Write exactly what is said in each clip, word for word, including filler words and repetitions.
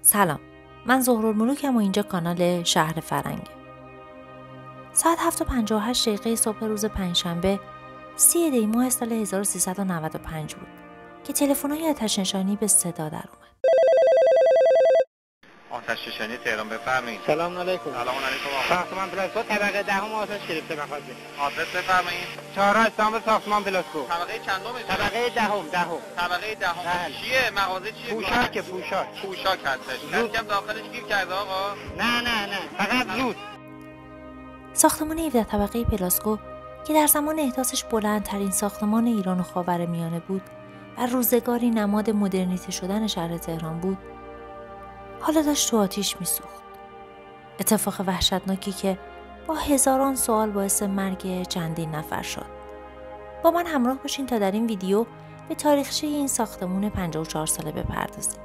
سلام، من زهرالملوکم و اینجا کانال شهر فرنگه. ساعت هفت و پنجاه و هشت دقیقه صبح روز پنجشنبه سی دی ماه سال هزار و سیصد و نود و پنج بود که تلفن‌های آتش نشانی به صدا در اومد. آتش نشانی تهران، بفرمایید. سلام علیکم. سلام علیکم آقا. ساختمان پلاسکو طبقه دهم آتش گرفته مغازه. آدرس بفرمایید. چهارراه استانبول ساختمان پلاسکو. طبقه چندمه؟ طبقه دهم دهم. طبقه دهم. بله. چیه؟ مغازه چیه؟ پوشاک پوشاک. پوشاک هستش. زود. کم داخلش گیر کرده آقا؟ نه نه نه، فقط زود. ساختمان هفده طبقه پلاسکو که در زمان احداثش بلندترین ساختمان ایران و خاورمیانه بود و روزگاری نماد مدرنیته شدن شهر تهران بود، حالا داشت تو آتیش میسوخت. اتفاق وحشتناکی که با هزاران سوال باعث مرگ چندین نفر شد. با من همراه باشین تا در این ویدیو به تاریخچه این ساختمان پنجاه و چهار ساله بپردازیم.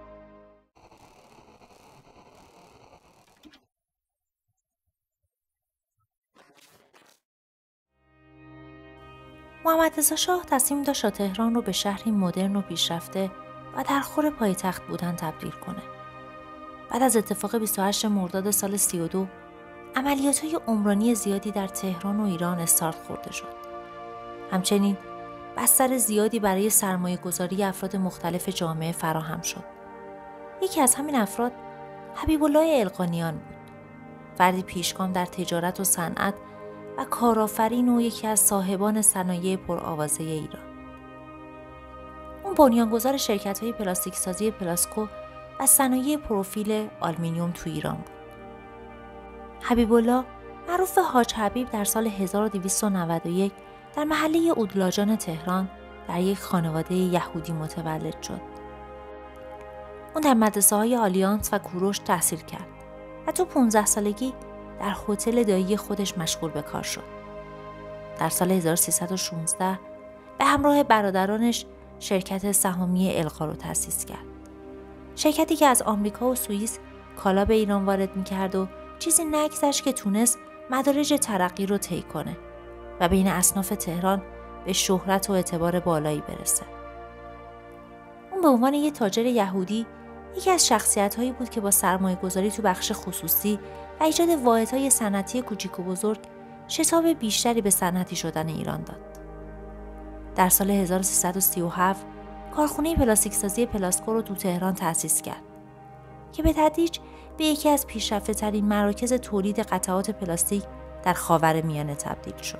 محمد رضا شاه تصمیم داشت تا تهران رو به شهری مدرن و پیشرفته و در خور پایتخت بودن تبدیل کنه. بعد از اتفاق بیست و هشتم مرداد سال سی و دو، عملیات‌های عمرانی زیادی در تهران و ایران استارت خورده شد. همچنین بستر زیادی برای سرمایه‌گذاری افراد مختلف جامعه فراهم شد. یکی از همین افراد حبیب الله القانیان بود. فردی پیشگام در تجارت و صنعت و کارآفرین و یکی از صاحبان صنایع پرآوازه ایران. اون بنیانگذار شرکت‌های پلاستیک سازی پلاسکو و صنایع پروفیل آلومینیوم تو ایران بود. حبیب الله معروف به حاج حبیب در سال هزار و دویست و نود و یک در محله اودلاجان تهران در یک خانواده یهودی متولد شد. اون در مدرسه‌های آلیانس و کوروش تحصیل کرد و تو پانزده سالگی در هتل دایی خودش مشغول به کار شد. در سال هزار و سیصد و شانزده به همراه برادرانش شرکت سهامی القا رو تأسیس کرد. شرکتی که از آمریکا و سوئیس کالا به ایران وارد می‌کرد و چیزی نگذشت که تونست مدارج ترقی رو طی کنه و بین اصناف تهران به شهرت و اعتبار بالایی برسه. اون به عنوان یک تاجر یهودی یکی از شخصیت‌هایی بود که با سرمایه‌گذاری تو بخش خصوصی و ایجاد واحدهای صنعتی کوچیک و بزرگ شتاب بیشتری به صنعتی شدن ایران داد. در سال هزار و سیصد و سی و هفت کارخانه پلاستیک سازی پلاسکو رو تو تهران تأسیس کرد که به تدریج به یکی از پیشرفته‌ترین مراکز تولید قطعات پلاستیک در خاورمیانه تبدیل شد.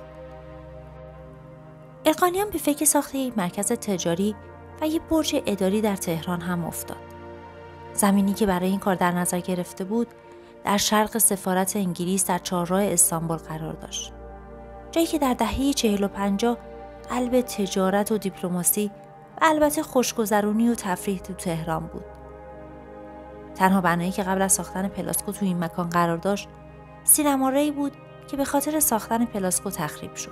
القانیان به فکر ساخت یک مرکز تجاری و یک برج اداری در تهران هم افتاد. زمینی که برای این کار در نظر گرفته بود در شرق سفارت انگلیس در چهارراه استانبول قرار داشت. جایی که در دهه چهل و پنجاه قلب تجارت و دیپلماسی و البته خوشگذرونی و تفریح تو تهران بود. تنها بنایی که قبل از ساختن پلاسکو تو این مکان قرار داشت سینما ری بود که به خاطر ساختن پلاسکو تخریب شد.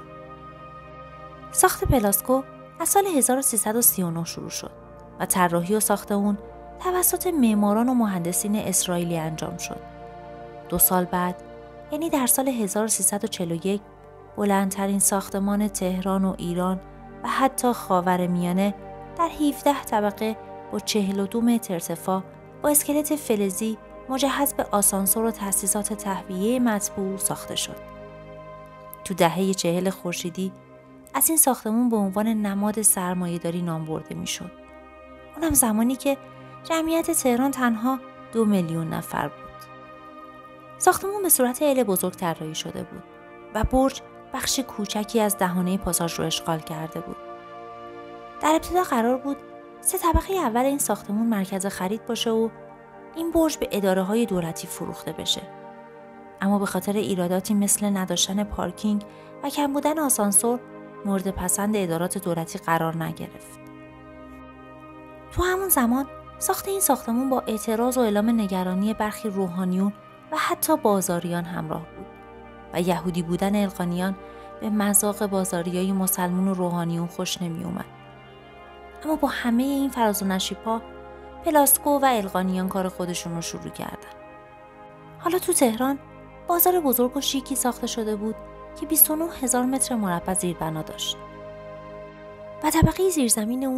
ساخت پلاسکو از سال هزار و سیصد و سی و نه شروع شد و طراحی و ساخت اون توسط معماران و مهندسین اسرائیلی انجام شد. دو سال بعد، یعنی در سال هزار و سیصد و چهل و یک، بلندترین ساختمان تهران و ایران و حتی خاورمیانه در هفده طبقه با چهل و دو متر ارتفاع با اسکلت فلزی مجهز به آسانسور و تأسیسات تهویه مطبوع ساخته شد. تو دهه چهل خورشیدی از این ساختمان به عنوان نماد سرمایه‌داری نام برده میشد. اونم زمانی که جمعیت تهران تنها دو میلیون نفر بود. ساختمان به صورت ال بزرگ طراحی شده بود و برج بخش کوچکی از دهانه پاساژ رو اشغال کرده بود. در ابتدا قرار بود سه طبقه اول این ساختمان مرکز خرید باشه و این برج به اداره‌های دولتی فروخته بشه. اما به خاطر ایراداتی مثل نداشتن پارکینگ و کم بودن آسانسور مورد پسند ادارات دولتی قرار نگرفت. تو همون زمان ساخت این ساختمان با اعتراض و اعلام نگرانی برخی روحانیون و حتی بازاریان همراه بود و یهودی بودن القانیان به مذاق بازاریای مسلمون و روحانیون خوش نمی اومد. اما با همه این فراز و نشیب‌ها پلاسکو و القانیان کار خودشون رو شروع کردن. حالا تو تهران بازار بزرگ و شیکی ساخته شده بود که بیست و نه هزار متر مربع زیربنا داشت و طبقه زیرزمین اون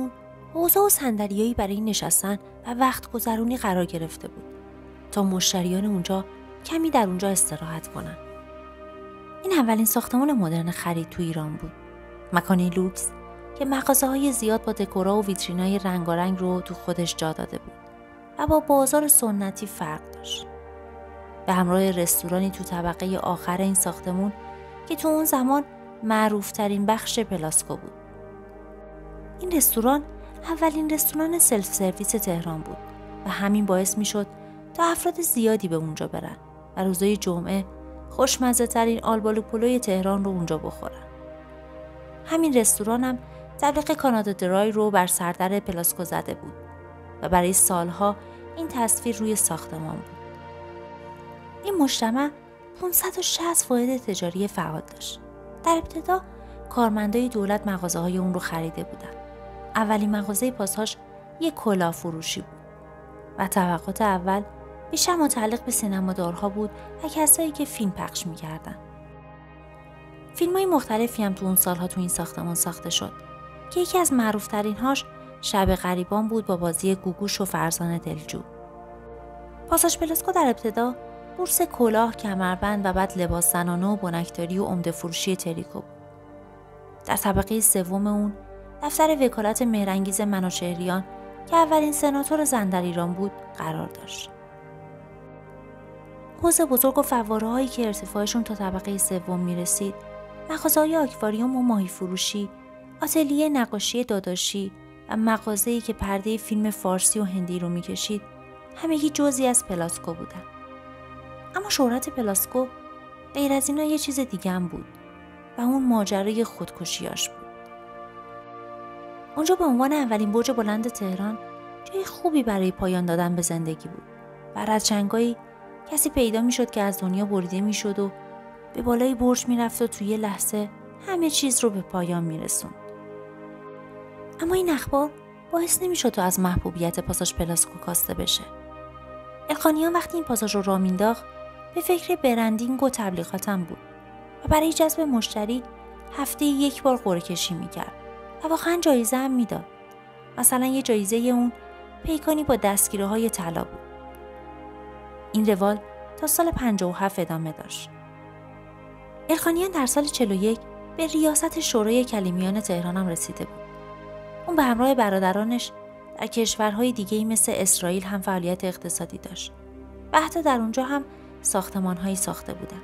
حوضه و صندلیایی برای نشستن و وقت گذرونی قرار گرفته بود تا مشتریان اونجا کمی در اونجا استراحت کنن. این اولین ساختمان مدرن خرید تو ایران بود. مکانی لوکس که مغازه‌های زیاد با دکورا و ویترینای رنگارنگ رو تو خودش جا داده بود و با بازار سنتی فرق داشت. به همراه رستورانی تو طبقه آخر این ساختمون که تو اون زمان معروفترین بخش پلاسکو بود. این رستوران اولین رستوران سلف سرویس تهران بود و همین باعث می شد تا افراد زیادی به اونجا برن و روزای جمعه خوشمزه ترین آلبالو پلوی تهران رو اونجا بخورن. همین رستوران هم تبلیغ کانادا درای رو بر سردر پلاسکو زده بود و برای سالها این تصویر روی ساختمان بود. این مجتمع پانصد و شصت واحد تجاری فعال داشت. در ابتدا کارمندای دولت مغازه‌های اون رو خریده بودن. اولین مغازه پاساژ یک کلاه فروشی بود و طبقات اول بیشتر متعلق به سینمادارها بود و کسایی که فیلم پخش می‌کردن. فیلم‌های مختلفی هم تو اون سالها تو این ساختمان ساخته شد که یکی از معروف‌ترین‌هاش شب غریبان بود با بازی گوگوش و فرزان دلجو. پاساژ پلاسکو در ابتدا بورس کلاه، کمربند و بعد لباس زنانه و بنکداری و عمده فروشی تریکو بود. در طبقه سوم اون دفتر وکالت مهرانگیز منوچهریان که اولین سناتور زن در ایران بود قرار داشت. حوض بزرگ و فواره‌هایی که ارتفاعشون تا طبقه سوم میرسید، مغازه‌های آکواریوم و ماهی فروشی، آتلیه نقاشی داداشی و مغازه‌ای که پرده فیلم فارسی و هندی رو میکشید، همگی جزئی از پلاسکو بودن. اما شهرت پلاسکو غیر از اینا یه چیز دیگه هم بود و اون ماجرای خودکشیاش بود. اونجا به عنوان اولین برج بلند تهران جای خوبی برای پایان دادن به زندگی بود. بعد از جنگایی کسی پیدا میشد که از دنیا بریده میشد و به بالای برج میرفت و توی لحظه همه چیز رو به پایان میرسوند. اما این اخبار باعث نمیشد تو از محبوبیت پاساژ پلاسکو کاسته بشه. القانیان وقتی این پاساژ رو راه مینداخت به فکر برندینگ و تبلیغات هم بود و برای جذب مشتری هفته یک بار قرعه کشی میکرد و واقعا جایزه هم میداد. مثلا یه جایزه اون پیکانی با دستگیره های طلا بود. این روال تا سال پنجاه و هفت ادامه داشت. القانیان در سال چهل و یک به ریاست شورای کلیمیان تهران هم رسیده بود. اون به همراه برادرانش در کشورهای دیگه‌ای مثل اسرائیل هم فعالیت اقتصادی داشت و حتی در اونجا هم ساختمان‌هایی ساخته بودن.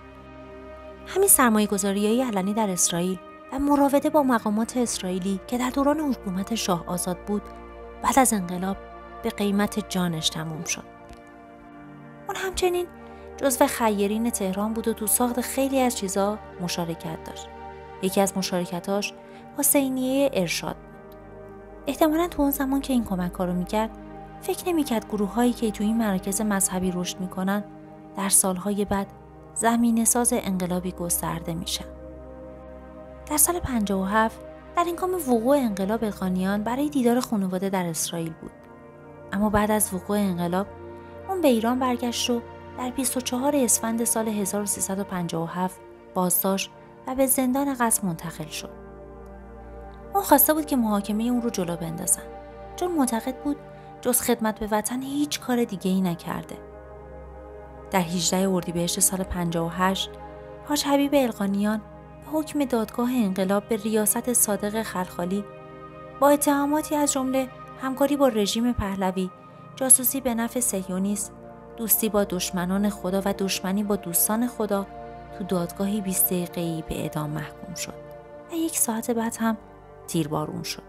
همین سرمایه‌گذاری‌های علنی در اسرائیل و مراوده با مقامات اسرائیلی که در دوران حکومت شاه آزاد بود، بعد از انقلاب به قیمت جانش تموم شد. اون همچنین جزو خیرین تهران بود و تو ساخت خیلی از چیزا مشارکت داشت. یکی از مشارکتاش حسینیه ارشاد بود. احتمالاً تو اون زمان که این کمک‌ها رو می‌کرد، فکر نمی‌کرد گروه‌هایی که تو این مراکز مذهبی رشد می‌کنن در سالهای بعد زمینه‌ساز انقلابی گسترده میشن. در سال پنجاه و هفت در هنگام وقوع انقلاب القانیان برای دیدار خانواده در اسرائیل بود. اما بعد از وقوع انقلاب اون به ایران برگشت و در بیست و چهارم اسفند سال هزار و سیصد و پنجاه و هفت بازداشت و به زندان قصر منتقل شد. اون خواسته بود که محاکمه اون رو جلو بندازن، چون معتقد بود جز خدمت به وطن هیچ کار دیگه ای نکرده. در هجدهم اردیبهشت سال پنجاه و هشت حاج حبیب القانیان به حکم دادگاه انقلاب به ریاست صادق خلخالی با اتهاماتی از جمله همکاری با رژیم پهلوی، جاسوسی به نفع صهیونیسم، دوستی با دشمنان خدا و دشمنی با دوستان خدا تو دادگاهی بیست دقیقه‌ای به اعدام محکوم شد و یک ساعت بعد هم تیربارون شد.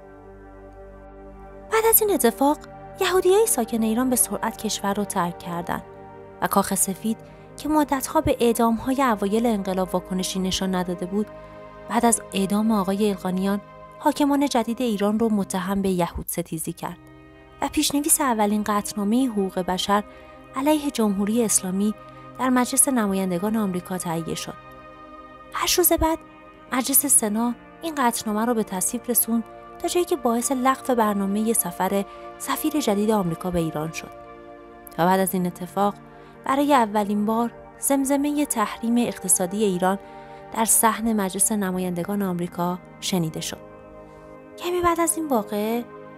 بعد از این اتفاق یهودیای ساکن ایران به سرعت کشور رو ترک کردند و کاخ سفید که مدتها به اعدام‌های اوایل انقلاب واکنشی نشان نداده بود، بعد از اعدام آقای القانیان حاکمان جدید ایران رو متهم به یهود ستیزی کرد و پیشنویس اولین قطعنامه حقوق بشر علیه جمهوری اسلامی در مجلس نمایندگان آمریکا تهیه شد. هشت روز بعد مجلس سنا این قطعنامه رو به تصویب رسوند تا جایی که باعث لغو برنامه سفر سفیر جدید آمریکا به ایران شد. و بعد از این اتفاق برای اولین بار زمزمه تحریم اقتصادی ایران در صحن مجلس نمایندگان آمریکا شنیده شد. کمی بعد از این واقعه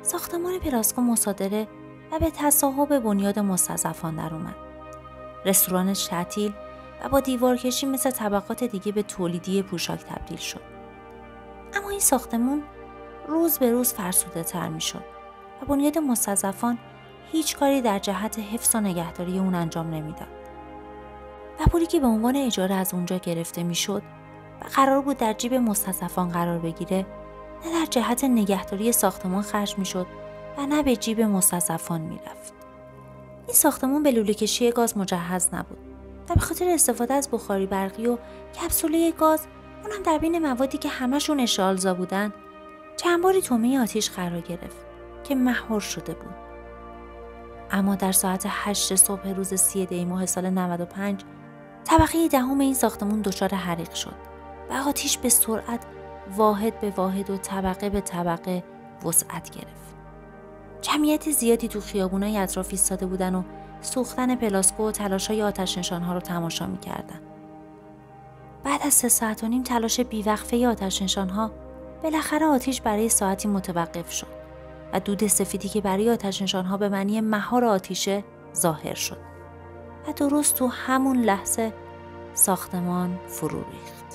ساختمان پلاسکو مصادره و به تصاحب بنیاد مستضعفان در اومد. رستورانش تعطیل و با دیوارکشی مثل طبقات دیگه به تولیدی پوشاک تبدیل شد. اما این ساختمون روز به روز فرسوده تر می شد و بنیاد مستضعفان هیچ کاری در جهت حفظ و نگهداری اون انجام نمیداد. و پولی که به عنوان اجاره از اونجا گرفته می شد و قرار بود در جیب مستضعفان قرار بگیره، نه در جهت نگهداری ساختمان خرج می شد و نه به جیب مستضعفان می رفت. این ساختمان به لوله کشی گاز مجهز نبود و به خاطر استفاده از بخاری برقی و کپسوله گاز، اونم در بین موادی که همشون اشعالزا بودن، چند باری تومه آتیش قرار گرفت که مهار شده بود. اما در ساعت هشت صبح روز سی دی ماه سال نود و پنج طبقه دهم این ساختمان دچار حریق شد و آتیش به سرعت واحد به واحد و طبقه به طبقه وسعت گرفت. جمعیت زیادی تو خیابونای اطراف ایستاده بودن و سوختن پلاسکو و تلاش‌های آتش نشان‌ها رو تماشا می‌کردن. بعد از سه ساعت و نیم تلاش بیوقفه آتش نشان‌ها، بالاخره آتش برای ساعتی متوقف شد و دود سفیدی که برای آتش نشان‌ها به معنی مهار آتیشه ظاهر شد و درست تو همون لحظه ساختمان فرو ریخت.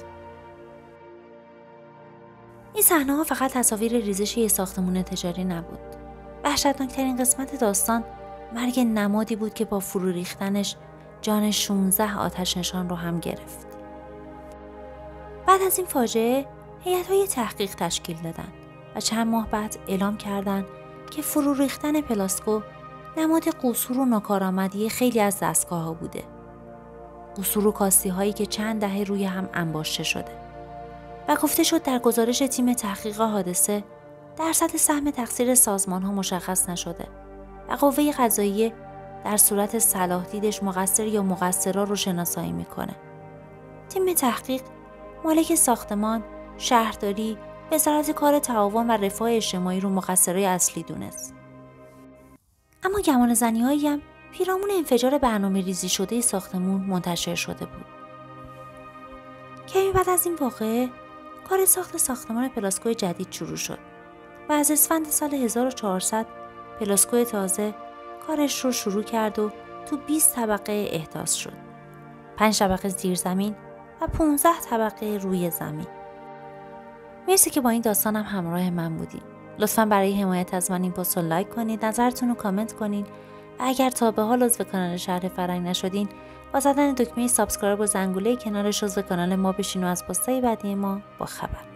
این صحنه‌ها فقط تصاویر ریزش یک ساختمان تجاری نبود. وحشتناکترین قسمت داستان مرگ نمادی بود که با فرو ریختنش جان شانزده آتش نشان رو هم گرفت. بعد از این فاجعه هیئت‌های تحقیق تشکیل دادن و چند ماه بعد اعلام کردند که فرو ریختن پلاسکو نماد قصور و ناکارآمدی خیلی از دستگاه‌ها بوده. قصور و کاستی‌هایی که چند دهه روی هم انباشته شده. و گفته شد در گزارش تیم تحقیق حادثه درصد سهم تقصیر سازمان‌ها مشخص نشده و قوه قضاییه در صورت صلاح دیدش مقصر یا مقصرا رو شناسایی میکنه. تیم تحقیق مالک ساختمان، شهرداری، وزارت کار تعاون و رفاه اجتماعی رو مقصرای اصلی دونست. اما گمان زنی‌هایی هم پیرامون انفجار برنامه ریزی شده ساختمون منتشر شده بود. کمی بعد از این واقعه کار ساخت ساختمان پلاسکو جدید شروع شد و از اسفند سال هزار و چهارصد پلاسکو تازه کارش رو شروع کرد و تو بیست طبقه احداث شد. پنج طبقه زیر زمین و پانزده طبقه روی زمین. مرسی که با این داستانم همراه من بودید. لطفاً برای حمایت از من این پست رو لایک کنید، نظرتون رو کامنت کنید و اگر تا به حال عضو کانال شهر فرنگ نشدین، با زدن دکمه سابسکرایب و زنگوله کنارش عضو کانال ما بشین و از پست‌های بعدی ما با خبر.